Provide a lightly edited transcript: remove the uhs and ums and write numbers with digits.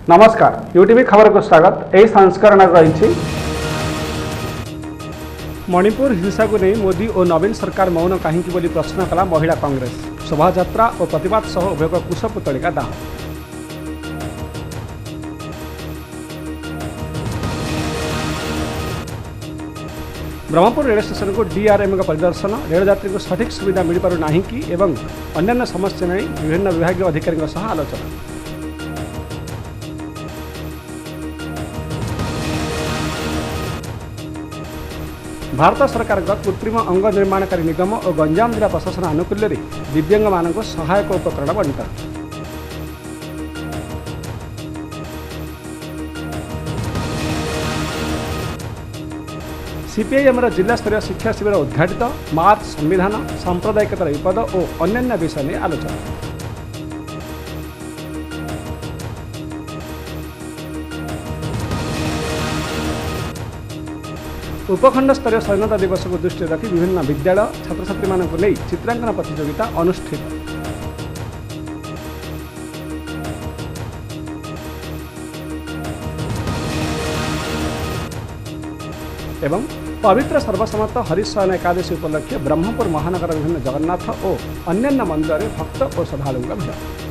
नमस्कार यूटीवी खबर को स्वागत। यही संस्करण रही मणिपुर हिंसा को नहीं मोदी और नवीन सरकार मौन कहीं प्रश्न कला महिला कांग्रेस। शोभायात्रा और प्रतिवाद सह उभय कुशपुतलिका दाह। ब्रह्मपुर रेल स्टेशन को डीआरएम का परिदर्शन। रेलयात्री को सठिक सुविधा मिल पारना कि एवं अन्य समस्या नहीं विभिन्न विभाग अधिकारी आलोचना। भारत सरकार कृत्रिम अंग निर्माणकारी निगम और गंजाम जिला प्रशासन आनुकूल्य दिव्यांग मानक सहायक उपकरण बंटन। सीपीआईएम जिला स्तरीय शिक्षा शिविर उद्घाटित। मार्च संविधान सांप्रदायिकतार विपद और अन्य विषय में आलोचना। उपखंड स्तरीय स्वाधीनता दिवस को दृष्टि रखी विभिन्न विद्यालय छात्र छात्री मानक नहीं चित्रांकन प्रतियोगिता अनुष्ठित। एवं पवित्र सर्वसम्मत हरिशयन एकादशी उपलक्षे ब्रह्मपुर महानगर विभिन्न जगन्नाथ और अन्य मंदिर में भक्त और श्रद्धालुओं का भिड़।